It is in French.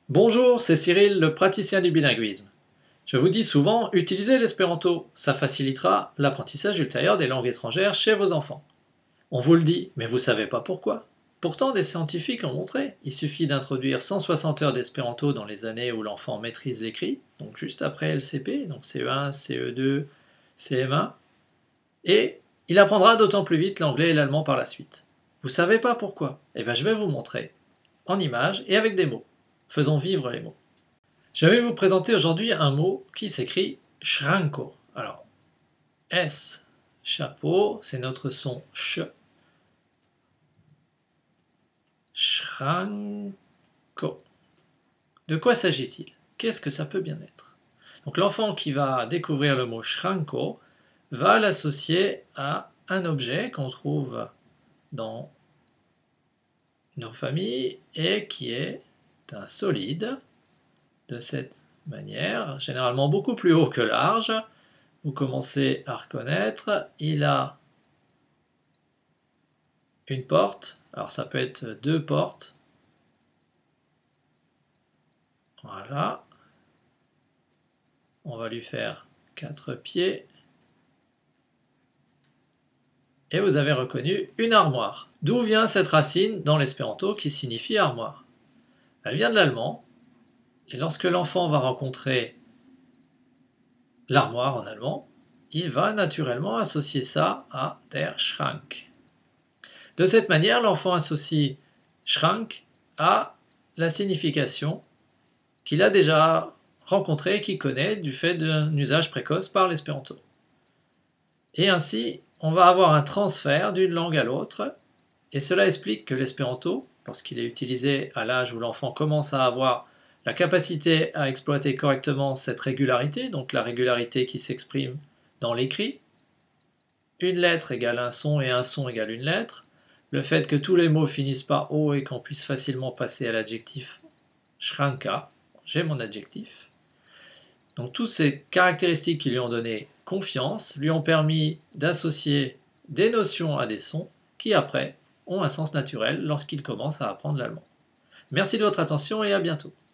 Bonjour, c'est Cyril, le praticien du bilinguisme. Je vous dis souvent, utilisez l'espéranto, ça facilitera l'apprentissage ultérieur des langues étrangères chez vos enfants. On vous le dit, mais vous ne savez pas pourquoi. Pourtant, des scientifiques ont montré, il suffit d'introduire 160 heures d'espéranto dans les années où l'enfant maîtrise l'écrit, donc juste après LCP, donc CE1, CE2, CM1, et il apprendra d'autant plus vite l'anglais et l'allemand par la suite. Vous ne savez pas pourquoi? Eh bien, je vais vous montrer, en images et avec des mots. Faisons vivre les mots. Je vais vous présenter aujourd'hui un mot qui s'écrit Schranko. Alors, S, chapeau, c'est notre son ch. Schranko. De quoi s'agit-il? Qu'est-ce que ça peut bien être? Donc l'enfant qui va découvrir le mot Schranko va l'associer à un objet qu'on trouve dans nos familles et qui est un solide de cette manière, généralement beaucoup plus haut que large. Vous commencez à reconnaître, il a une porte, alors ça peut être deux portes, voilà, on va lui faire 4 pieds, et vous avez reconnu une armoire. D'où vient cette racine dans l'espéranto qui signifie armoire? Elle vient de l'allemand, et lorsque l'enfant va rencontrer l'armoire en allemand, il va naturellement associer ça à der Schrank. De cette manière, l'enfant associe Schrank à la signification qu'il a déjà rencontrée et qu'il connaît du fait d'un usage précoce par l'espéranto. Et ainsi, on va avoir un transfert d'une langue à l'autre, et cela explique que l'espéranto, lorsqu'il est utilisé à l'âge où l'enfant commence à avoir la capacité à exploiter correctement cette régularité, donc la régularité qui s'exprime dans l'écrit, une lettre égale un son et un son égale une lettre, le fait que tous les mots finissent par O et qu'on puisse facilement passer à l'adjectif Schranka, j'ai mon adjectif. Donc toutes ces caractéristiques qui lui ont donné confiance lui ont permis d'associer des notions à des sons qui après ont un sens naturel lorsqu'il commence à apprendre l'allemand. Merci de votre attention et à bientôt.